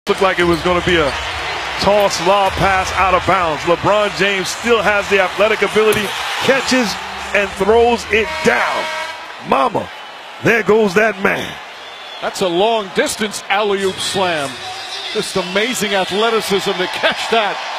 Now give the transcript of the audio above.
Looked like it was going to be a toss, lob pass out of bounds. LeBron James still has the athletic ability, catches and throws it down. Mama, there goes that man. That's a long distance alley-oop slam. Just amazing athleticism to catch that.